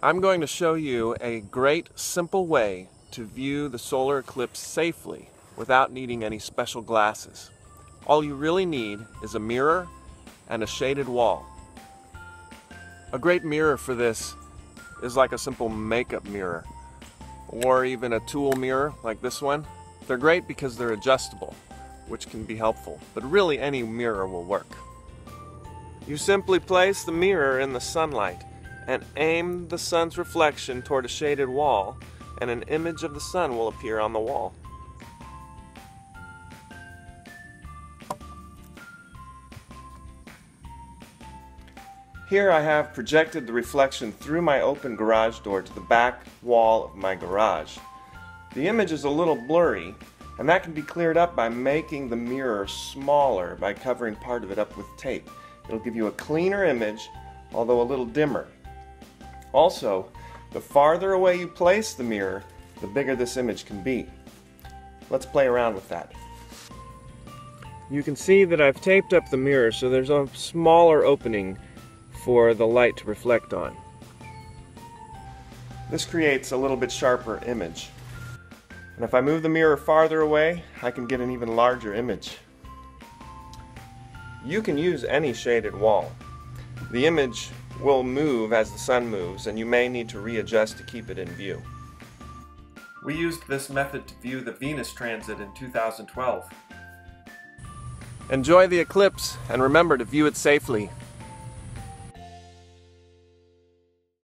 I'm going to show you a great, simple way to view the solar eclipse safely without needing any special glasses. All you really need is a mirror and a shaded wall. A great mirror for this is like a simple makeup mirror, or even a tool mirror like this one. They're great because they're adjustable, which can be helpful, but really any mirror will work. You simply place the mirror in the sunlight and aim the sun's reflection toward a shaded wall, and an image of the sun will appear on the wall. Here I have projected the reflection through my open garage door to the back wall of my garage. The image is a little blurry, and that can be cleared up by making the mirror smaller by covering part of it up with tape. It'll give you a cleaner image, although a little dimmer. Also, the farther away you place the mirror, the bigger this image can be. Let's play around with that. You can see that I've taped up the mirror so there's a smaller opening for the light to reflect on. This creates a little bit sharper image. And if I move the mirror farther away, I can get an even larger image. You can use any shaded wall. The image will move as the sun moves, and you may need to readjust to keep it in view. We used this method to view the Venus transit in 2012. Enjoy the eclipse, and remember to view it safely.